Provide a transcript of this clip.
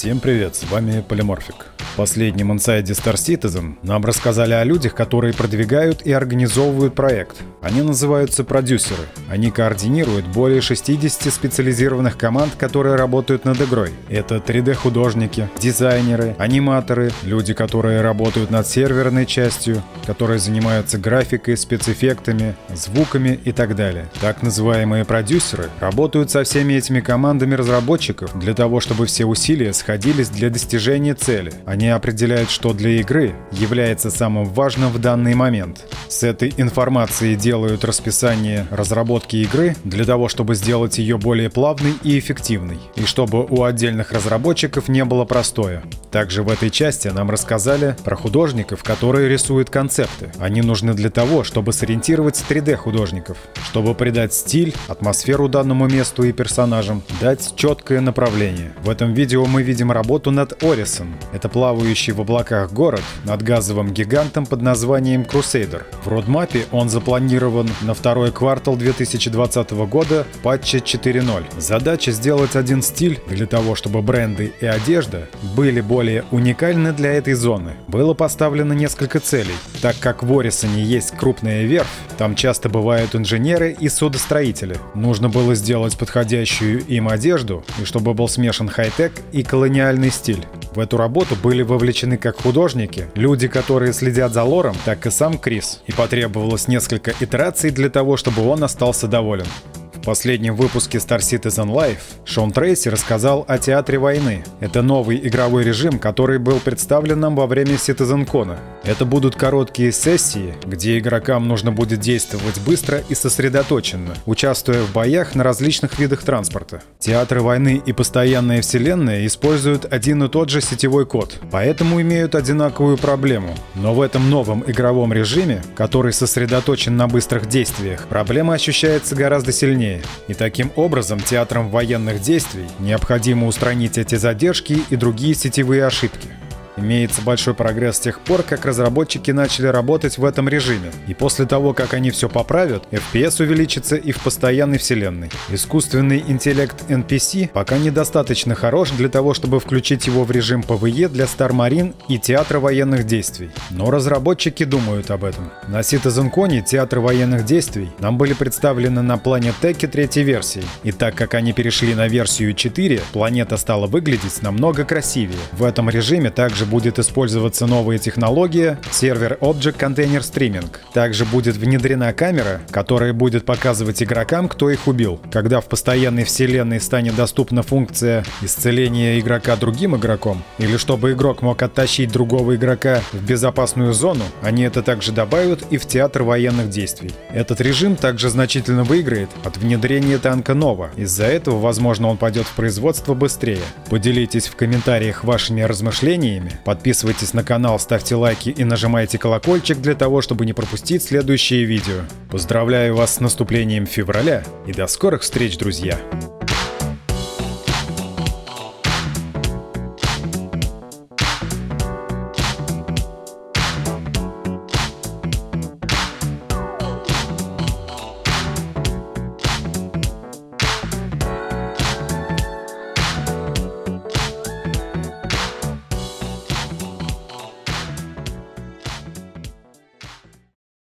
Всем привет, с вами Полиморфик. В последнем инсайде Star Citizen нам рассказали о людях, которые продвигают и организовывают проект. Они называются продюсеры. Они координируют более 60 специализированных команд, которые работают над игрой. Это 3D-художники, дизайнеры, аниматоры, люди, которые работают над серверной частью, которые занимаются графикой, спецэффектами, звуками и так далее. Так называемые продюсеры работают со всеми этими командами разработчиков для того, чтобы все усилия сходились для достижения цели. Они определяют, что для игры является самым важным в данный момент. С этой информацией делают расписание разработки игры для того, чтобы сделать ее более плавной и эффективной, и чтобы у отдельных разработчиков не было простоя. Также в этой части нам рассказали про художников, которые рисуют концепты. Они нужны для того, чтобы сориентировать 3D-художников, чтобы придать стиль, атмосферу данному месту и персонажам, дать четкое направление. В этом видео мы видим работу над Орисом. Это плавающий в облаках город над газовым гигантом под названием Crusader. В родмапе он запланирован на второй квартал 2020 года в патче 4.0. Задача сделать один стиль для того, чтобы бренды и одежда были более уникальны для этой зоны. Было поставлено несколько целей. Так как в Орисоне есть крупная верфь, там часто бывают инженеры и судостроители. Нужно было сделать подходящую им одежду, и чтобы был смешан хай-тек и колониальный стиль. В эту работу были вовлечены как художники, люди, которые следят за лором, так и сам Крис. И потребовалось несколько итераций для того, чтобы он остался доволен. В последнем выпуске Star Citizen Live Шон Трейси рассказал о театре войны. Это новый игровой режим, который был представлен нам во время CitizenCon. Это будут короткие сессии, где игрокам нужно будет действовать быстро и сосредоточенно, участвуя в боях на различных видах транспорта. Театры войны и постоянная вселенная используют один и тот же сетевой код, поэтому имеют одинаковую проблему. Но в этом новом игровом режиме, который сосредоточен на быстрых действиях, проблема ощущается гораздо сильнее. И таким образом театрам военных действий необходимо устранить эти задержки и другие сетевые ошибки. Имеется большой прогресс с тех пор, как разработчики начали работать в этом режиме. И после того, как они все поправят, FPS увеличится и в постоянной вселенной. Искусственный интеллект NPC пока недостаточно хорош для того, чтобы включить его в режим PvE для Star Marine и театра военных действий. Но разработчики думают об этом. На CitizenCon театры военных действий нам были представлены на Planet Tech 3-й версии. И так как они перешли на версию 4, планета стала выглядеть намного красивее. В этом режиме также будет использоваться новая технология сервер Object Container Streaming. Также будет внедрена камера, которая будет показывать игрокам, кто их убил. Когда в постоянной вселенной станет доступна функция исцеления игрока другим игроком, или чтобы игрок мог оттащить другого игрока в безопасную зону, они это также добавят и в театр военных действий. Этот режим также значительно выиграет от внедрения танка Nova. Из-за этого, возможно, он пойдет в производство быстрее. Поделитесь в комментариях вашими размышлениями. Подписывайтесь на канал, ставьте лайки и нажимайте колокольчик для того, чтобы не пропустить следующие видео. Поздравляю вас с наступлением февраля и до скорых встреч, друзья!